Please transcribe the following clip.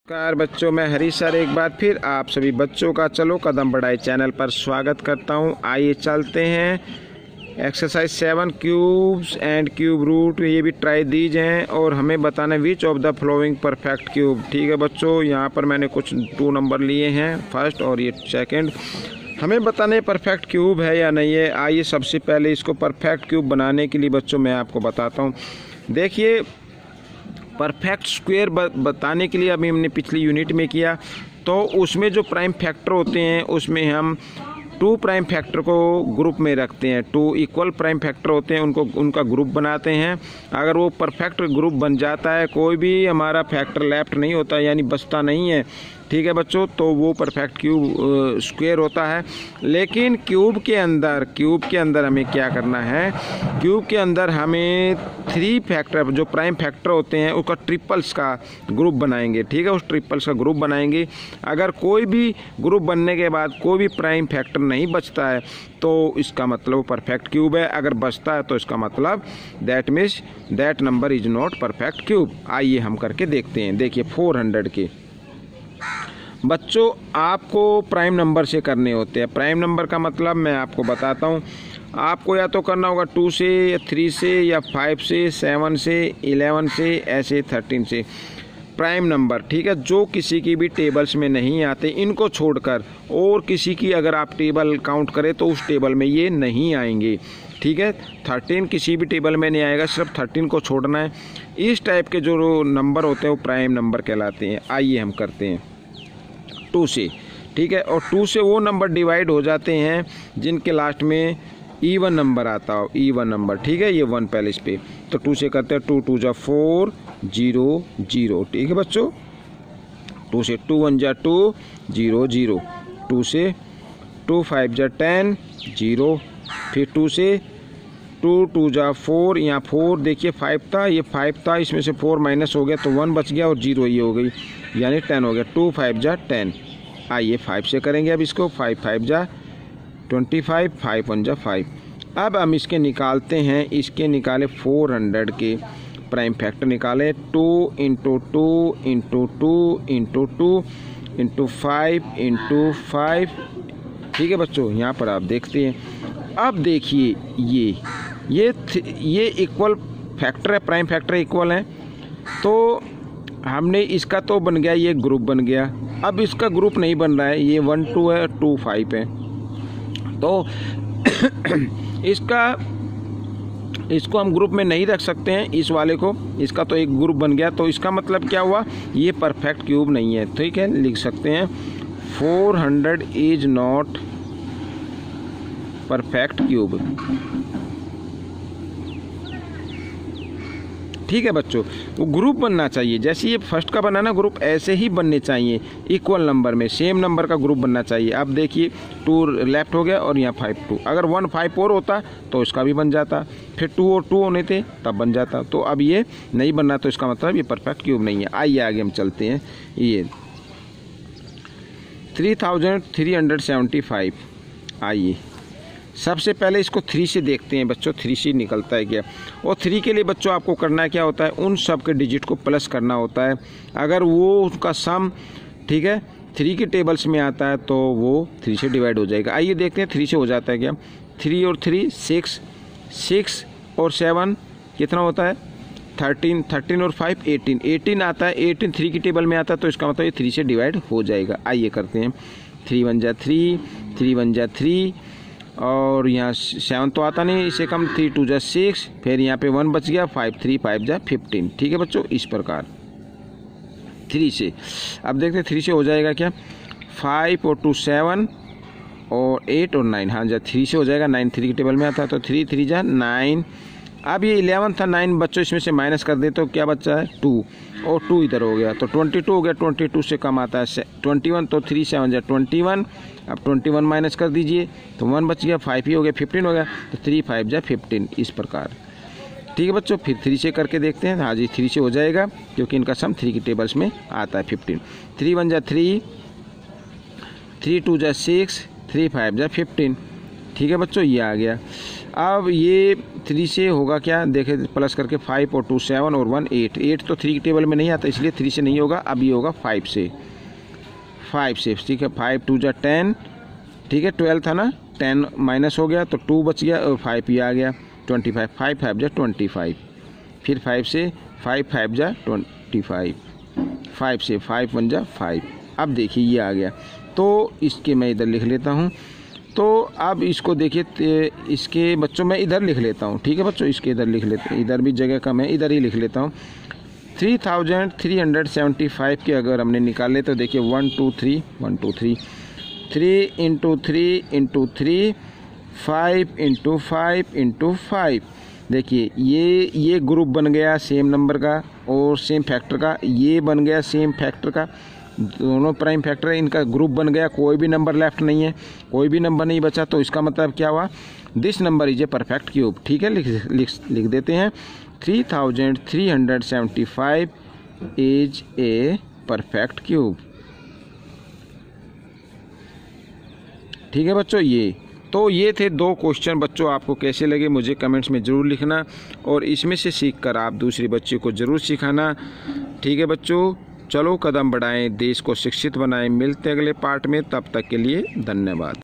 नमस्कार बच्चों, मैं हरीश सर एक बार फिर आप सभी बच्चों का चलो कदम बढ़ाए चैनल पर स्वागत करता हूं। आइए चलते हैं exercise 7 cubes and cube root. ये भी ट्राई दीज हैं और हमें बताना which of the following perfect cube. ठीक है बच्चों, यहाँ पर मैंने कुछ 2 नंबर लिए हैं, फर्स्ट और ये सेकंड। हमें बताना है परफेक्ट क्यूब है या नहीं है। आइए सबसे पहले इसको परफेक्ट क्यूब बनाने के लिए बच्चों मैं आपको बताता हूँ। देखिए, परफेक्ट स्क्वायर बताने के लिए अभी हमने पिछली यूनिट में किया, तो उसमें जो प्राइम फैक्टर होते हैं उसमें हम 2 प्राइम फैक्टर को ग्रुप में रखते हैं। 2 इक्वल प्राइम फैक्टर होते हैं, उनका ग्रुप बनाते हैं। अगर वो परफेक्ट ग्रुप बन जाता है, कोई भी हमारा फैक्टर लेफ्ट नहीं होता यानी बचता नहीं है, ठीक है बच्चों, तो वो परफेक्ट क्यूब स्क्वायर होता है। लेकिन क्यूब के अंदर हमें क्या करना है, क्यूब के अंदर हमें 3 फैक्टर जो प्राइम फैक्टर होते हैं उसका ट्रिपल्स का ग्रुप बनाएंगे। ठीक है, उस ट्रिपल्स का ग्रुप बनाएंगे। अगर कोई भी ग्रुप बनने के बाद कोई भी प्राइम फैक्टर नहीं बचता है तो इसका मतलब परफेक्ट क्यूब है। अगर बचता है तो इसका मतलब that means that number is not perfect cube. आइए हम करके देखते हैं। देखिए 400 के बच्चों आपको प्राइम नंबर से करने होते हैं। प्राइम नंबर का मतलब मैं आपको बताता हूँ। आपको या तो करना होगा 2 से या 3 से या 5 से 7 से 11 से ऐसे 13 से प्राइम नंबर। ठीक है, जो किसी की भी टेबल्स में नहीं आते, इनको छोड़कर और किसी की अगर आप टेबल काउंट करें तो उस टेबल में ये नहीं आएंगे। ठीक है, 13 किसी भी टेबल में नहीं आएगा, सिर्फ 13 को छोड़ना है। इस टाइप के जो नंबर होते हैं वो प्राइम नंबर कहलाते हैं। आइए हम करते हैं 2 से। ठीक है, और 2 से वो नंबर डिवाइड हो जाते हैं जिनके लास्ट में इवन नंबर आता हो, इवन नंबर। ठीक है, ये 1 पहले इस पे, तो 2 से करते हैं 2 2 जा 4 0 0। ठीक है बच्चों, 2 से 2 1 जा 2 0 0, 2 से 2 5 जा 10 0, फिर 2 से 2 2 जा 4, यहाँ 4 देखिए 5 था, ये 5 था, इसमें से 4 माइनस हो गया तो 1 बच गया और 0 ये हो गई यानी 10 हो गया। 2 5 जा 10। आइए 5 से करेंगे अब इसको। 5 5 जा 25, 5 1 जा 5। अब हम इसके निकालते हैं, इसके निकाले 400 के प्राइम फैक्टर निकाले। 2 × 2 × 2 × 2 × 5 × 5। ठीक है बच्चों, यहाँ पर आप देखते हैं। अब देखिए ये इक्वल फैक्टर है, प्राइम फैक्टर इक्वल है, तो हमने इसका तो बन गया, ये ग्रुप बन गया। अब इसका ग्रुप नहीं बन रहा है, ये 1 2 है, 2 5 है, तो इसको हम ग्रुप में नहीं रख सकते हैं, इस वाले को। इसका तो एक ग्रुप बन गया, तो इसका मतलब क्या हुआ, ये परफेक्ट क्यूब नहीं है। ठीक है, लिख सकते हैं 400 इज नॉट परफेक्ट क्यूब। ठीक है बच्चों, वो ग्रुप बनना चाहिए, जैसे ये फर्स्ट का बना ना ग्रुप, ऐसे ही बनने चाहिए, इक्वल नंबर में सेम नंबर का ग्रुप बनना चाहिए। अब देखिए 2 लेफ्ट हो गया और यहाँ 5 2। अगर 1 5 और होता तो इसका भी बन जाता, फिर 2 और 2 होने थे तब बन जाता। तो अब ये नहीं बनना, तो इसका मतलब ये परफेक्ट क्यूब नहीं है। आइए आगे हम चलते हैं। ये 3375। आइए सबसे पहले इसको 3 से देखते हैं बच्चों, 3 से निकलता है क्या। और 3 के लिए बच्चों आपको करना क्या होता है, उन सब के डिजिट को प्लस करना होता है। अगर वो उसका सम, ठीक है, 3 के टेबल्स में आता है तो वो 3 से डिवाइड हो जाएगा। आइए देखते हैं 3 से हो जाता है क्या। 3 और 3 6, 6 और 7 कितना होता है 13, 13 और 5 18, 18 आता है। 18 3 की टेबल में आता है, तो इसका मतलब ये 3 से डिवाइड हो जाएगा। आइए करते हैं। 3 1 जा 3, 3 1 जा 3, और यहाँ 7 तो आता नहीं, इसे कम 3 2 जा 6, फिर यहाँ पे 1 बच गया, 5 3 5 जा 15। ठीक है बच्चों, इस प्रकार 3 से। अब देखते हैं 3 से हो जाएगा क्या। 5 और 2 7 और 8 और 9, हाँ जा 3 से हो जाएगा। 9 3 की टेबल में आता है, तो 3 3 जा 9। अब ये 11 था, 9 बच्चों इसमें से माइनस कर दे तो क्या बच्चा है 2, और 2 इधर हो गया तो 22 हो गया। 22 से कम आता है 21, तो 3 7 जा 21। अब 21 माइनस कर दीजिए तो 1 बच गया, 5 ही हो गया, 15 हो गया, तो 3 5 जा 15, इस प्रकार। ठीक है बच्चों, फिर 3 से करके देखते हैं। हाँ जी 3 से हो जाएगा, क्योंकि इनका सम 3 की टेबल्स में आता है 15। 3 1 जा 3, 3 2 जा 6, 3 5 जा 15। ठीक है बच्चों, ये आ गया। अब ये 3 से होगा क्या, देखे प्लस करके 5 और 2 7 और 1 8। 8 तो 3 की टेबल में नहीं आता, इसलिए 3 से नहीं होगा। अब ये होगा 5 से, ठीक है। 5 2 जा 10, ठीक है। 12 था ना, 10 माइनस हो गया तो 2 बच गया और 5 ये आ गया 25। 5 5 जा 25, फिर 5 से 5 5 जा 25, 5 से 5 1 जा 5। अब देखिए ये आ गया, तो इसके मैं इधर लिख लेता हूँ। तो अब इसको देखिए, इसके बच्चों मैं इधर लिख लेता हूँ, ठीक है बच्चों, इसके इधर लिख लेते हैं, इधर भी जगह कम है, इधर ही लिख लेता हूँ। 3375 के अगर हमने निकाले तो देखिए 1 2 3 1 2 3 3 इंटू 3 इंटू 3 5 इंटू 5 इंटू 5। देखिए ये ग्रुप बन गया सेम नंबर का और सेम फैक्टर का, ये बन गया सेम फैक्टर का, दोनों प्राइम फैक्टर है, इनका ग्रुप बन गया। कोई भी नंबर लेफ्ट नहीं है, कोई भी नंबर नहीं बचा, तो इसका मतलब क्या हुआ, this number is a perfect cube. ठीक है, लिख देते हैं 3375 इज ए परफेक्ट क्यूब। ठीक है बच्चों, ये थे 2 क्वेश्चन। बच्चों आपको कैसे लगे मुझे कमेंट्स में ज़रूर लिखना, और इसमें से सीखकर आप दूसरे बच्चे को ज़रूर सिखाना। ठीक है बच्चों, चलो कदम बढ़ाएं, देश को शिक्षित बनाएं। मिलते हैं अगले पार्ट में, तब तक के लिए धन्यवाद।